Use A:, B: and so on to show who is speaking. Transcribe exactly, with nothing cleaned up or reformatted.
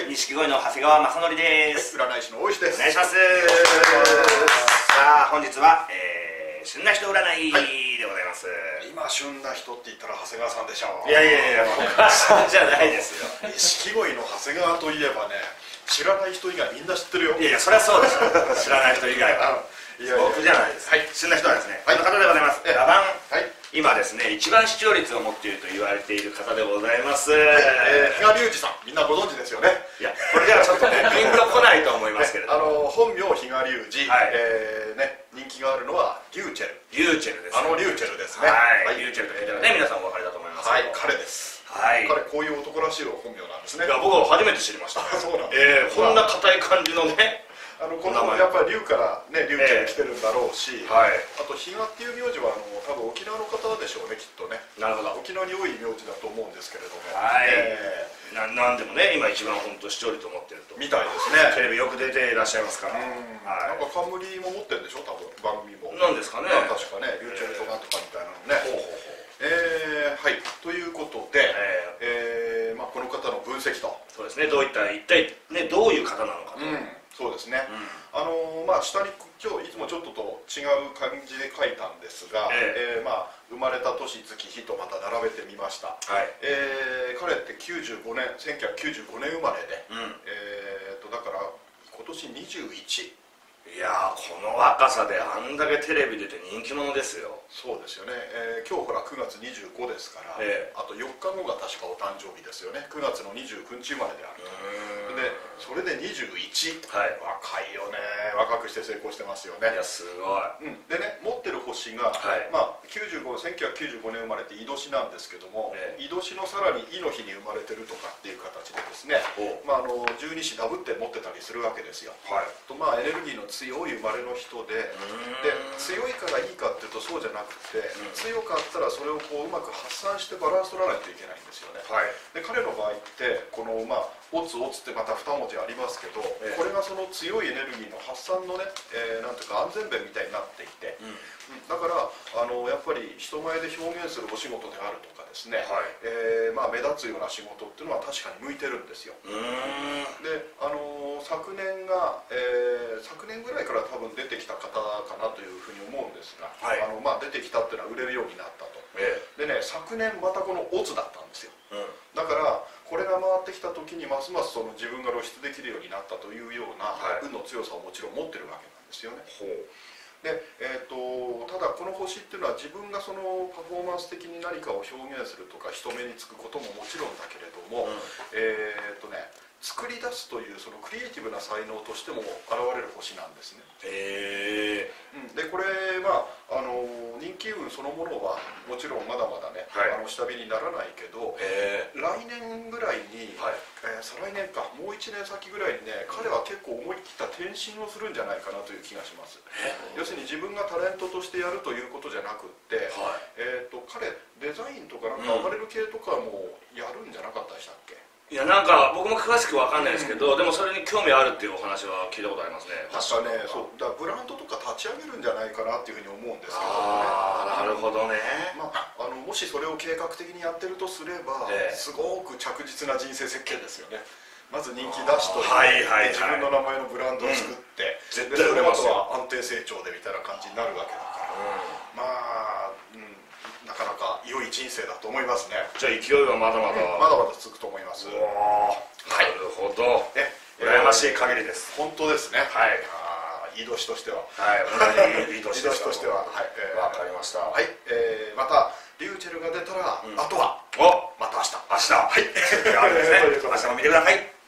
A: 錦鯉の長谷川正則です。
B: 占い師の大石です。
A: お願いします。さあ本日は、えー、旬な人占いでございます。
B: 今旬な人って言ったら長谷川さんでしょう。
A: いやいやいや、お母さんじゃないですよ。
B: 錦鯉の長谷川といえばね、知らない人以外みんな知ってるよ。
A: いやいや、そりゃそうですよ。知らない人以外は。
B: いやいや
A: 僕じゃないです。
B: はい、
A: 旬な人はですね、この方でございます。ラバン。はい。今ですね、一番視聴率を持っていると言われている方でございます。
B: えー、比嘉隆二さん、みんなご存知ですよね。
A: いや、これではちょっとね、ピンとこないと思いますけれども、
B: あの本名比嘉隆二、
A: はい、
B: えー、ね、人気があるのはリューチェル。
A: リューチェルです。
B: あのリューチェルですね。
A: はい、リューチェルと聞いたらね、皆さんお分かりだと思います。
B: はい、彼です。
A: はい、
B: 彼こういう男らしい本名なんですね。
A: いや、僕は初めて知りました。
B: そうなんです。
A: えー、こんな硬い感じのね。
B: あのこのやっぱり龍からね、龍ちゃん来てるんだろうし、
A: はい、
B: あと比嘉っていう名字はあの多分沖縄の方でしょうね、きっとね。
A: なるほど。
B: 沖縄に多い名字だと思うんですけれども、
A: はい、えー、ななんでもね、今一番本当視聴率を持ってると
B: みたいですね。
A: テレビよく出ていらっしゃいますから。
B: うん、はい、なんか冠も持ってるんでしょ、多分番組も。
A: なんですかね、
B: 確かね、龍ちゃんとなんとかみたいなのね。ほうほうほう。えー、はい、ということで、えーえーまあ、この方の分析と。
A: そうですね、どういった一体ね、どういう方なのかと。うん、
B: そうですね、うん、あのー、まあ下に今日いつもちょっとと違う感じで書いたんですが、えーえー、まあ生まれた年月日とまた並べてみました。はい、えー、彼ってきゅうじゅうごねんせんきゅうひゃくきゅうじゅうごねん生まれで、うん、えーとだから今年にじゅういち。
A: いやー、この若さであんだけテレビ出て人気者ですよ。
B: そうですよね、えー、今日ほらくがつにじゅうごですから、えー、あとよっかごが確かお誕生日ですよね。くがつのにじゅうくにち生まれであると。でそれでにじゅういち、はい、若いよね。若くして成功してますよね。
A: いや、すごい、
B: うん、でね、持ってる星が、はい、まあきゅうじゅうご、せんきゅうひゃくきゅうじゅうごねん生まれて亥年なんですけども、えー、亥年のさらに亥の日に生まれてるとかっていう形でですね、まあ、あの十二支ダブって持ってたりするわけですよ。はい、とまあエネルギーの強い生まれの人で、で強いからいいかっていうとそうじゃなくて、うん、強かったらそれをこううまく発散してバランス取らないといけないんですよね。はい、で彼の場合ってこのまあオツオツってまたに文字ありますけど、えー、これがその強いエネルギーの発散のね、えー、なんていうか安全弁みたいになっていて、うん、だからあのやっぱり人前で表現するお仕事であるとかですね、はい、えー、まあ目立つような仕事っていうのは確かに向いてるんですよ。うーんであの昨年が、えー、昨年ぐらいから多分出てきた方かなというふうに思うんですが、はい、あのまあ、出てきたっていうのは売れるようになったと。えー、でね、昨年またこのオツだったんですよ。うん、だからこれが回ってきた時にますますその自分が露出できるようになったというような、はい、運の強さをもちろん持ってるわけなんですよね。ほうでえー、とただこの星っていうのは自分がそのパフォーマンス的に何かを表現するとか人目につくことももちろんだけれども、うん、えっとね作り出すというそのクリエイティブな才能としても現れる星なんですね。へえ、うん、でこれまああの人気運そのものはもちろんまだまだね、はい、あの下火にならないけど、来年ぐらいに、はい、えー、再来年かもういちねん先ぐらいにね、彼は結構思い切った転身をするんじゃないかなという気がします。要するに自分がタレントとしてやるということじゃなくって、はい、えー、と彼デザインとかなんかアパレル系とかもやるんじゃなかったでしたっけ？
A: いや、なんか僕も詳しく分かんないですけど、うん、でもそれに興味あるっていうお話は聞いたことありますね。
B: 確かね、そうだからブランドとか立ち上げるんじゃないかなっていうふうに思うんですけどね。
A: ああ、なるほどね。
B: まあ、あのもしそれを計画的にやってるとすれば、えー、すごく着実な人生設計ですよね。まず人気出しといて、はいはいはい、自分の名前のブランドを作って、うん、絶対売れますよ。あとは安定成長でみたいな感じになるわけだから、うん、まあ、うん、なかなか良い人生だと思いますね。じゃあ勢いはまだまだ、うん、まだまだ続くと思います。
A: なるほど、え羨ましい限りです。
B: 本当ですね。はい、いい年としては、はい、同じいい年としては、はい、
A: わかりました。
B: はい、えー、またリューチェルが出たら、うん、あとは
A: お
B: また明日
A: 明日はい明日も見てください。